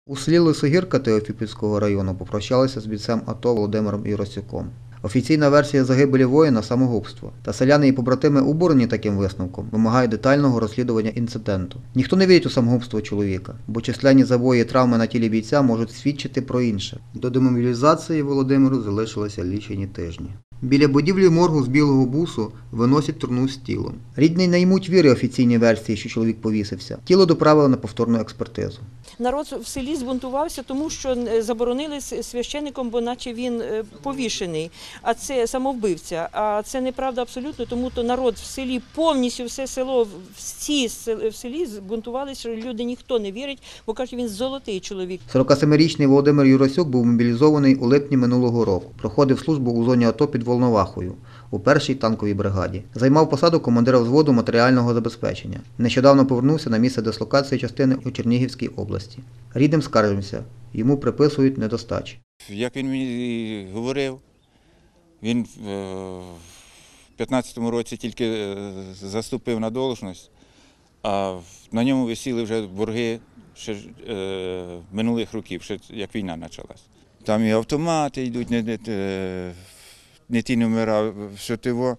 У селі Лисогірка Теофіпольського району попрощалися з бійцем АТО Володимиром Юрасюком. Офіційна версія загибелі воїна – самогубство. Та селяни і побратими, обурені таким висновком, вимагають детального розслідування інциденту. Ніхто не вірить у самогубство чоловіка, бо численні забої і травми на тілі бійця можуть свідчити про інше. До демобілізації Володимиру залишилися лічені тижні. Біля будівлі моргу з білого бусу виносять труну з тілом. Рідний не ймуть віри офіційній версії, що чоловік повісився. Тіло доправили на повторну експертизу. Народ в селі збунтувався, тому що заборонили священником, бо наче він повішений, а це самовбивця. А це неправда абсолютно, тому то народ в селі, повністю все село, всі в селі збунтувалися, що люди ніхто не вірить, бо каже, він золотий чоловік. 47-річний Володимир Юрасюк був мобілізований у липні минулого року. Проходив службу у зоні АТО під Волновахою у 1-й танковій бригаді. Займав посаду командира взводу матеріального забезпечення. Нещодавно повернувся на місце дислокації частини у Чернігівській області. Рідним скаржимося, йому приписують недостачі. Як він мені говорив, він в 15-му році тільки заступив на должність, а на ньому висіли вже борги ще минулих років, ще як війна почалась. Там і автомати йдуть, не ті номера, що того,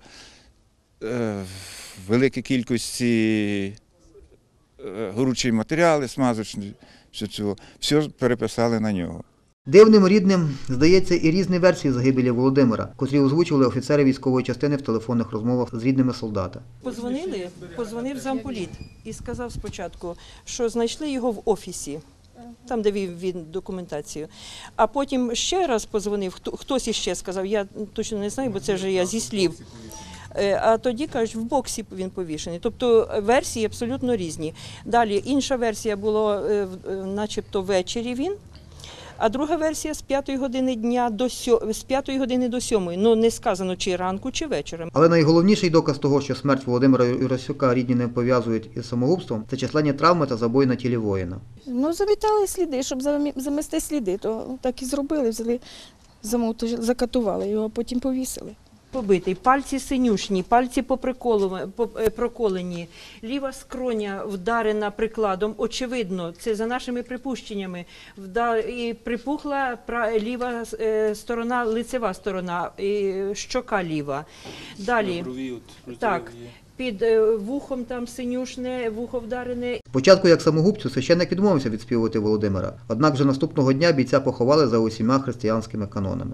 великі кількості горючі матеріали, смазочні, що цього, все переписали на нього. Дивним рідним, здається, і різні версії загибелі Володимира, котрі озвучували офіцери військової частини в телефонних розмовах з рідними солдата. Позвонив замполіт і сказав спочатку, що знайшли його в офісі, там, де вів він документацію. А потім ще раз позвонив, хтось іще сказав, я точно не знаю, бо це вже я зі слів. А тоді, кажуть, в боксі він повішений. Тобто версії абсолютно різні. Далі інша версія була, начебто ввечері він, а друга версія з 5 години дня з 5 години до 7. Ну, не сказано, чи ранку, чи вечором. Але найголовніший доказ того, що смерть Володимира Юрасюка рідні не пов'язують із самогубством, це численні травми та забої на тілі воїна. Ну, замітали сліди, щоб замести сліди, то так і зробили, взяли, закатували його, а потім повісили. Побитий, пальці синюшні, пальці проколені, ліва скроня вдарена прикладом, очевидно, це за нашими припущеннями, і припухла ліва сторона, лицева сторона, і щока ліва. Далі, так, під вухом там синюшне, вухо вдарене. Спочатку, як самогубцю, священник відмовився відспівувати Володимира, однак вже наступного дня бійця поховали за усіма християнськими канонами.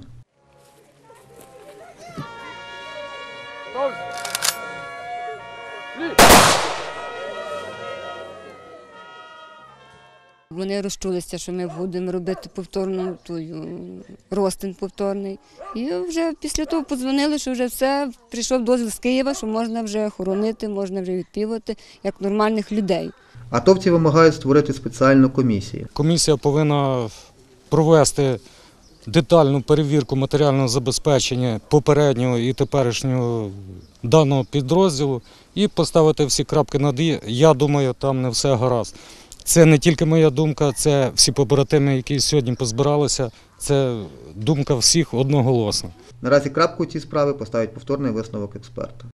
Вони розчулися, що ми будемо робити повторну розтин повторний. І вже після того подзвонили, що вже все, прийшов дозвіл з Києва, що можна вже хоронити, можна вже відпівати, як нормальних людей. Атовці вимагають створити спеціальну комісію. Комісія повинна провести детальну перевірку матеріального забезпечення попереднього і теперішнього даного підрозділу і поставити всі крапки над «і». Я думаю, там не все гаразд. Це не тільки моя думка, це всі побратими, які сьогодні позбиралися, це думка всіх одноголосна. Наразі крапку у цій справі поставить повторний висновок експерта.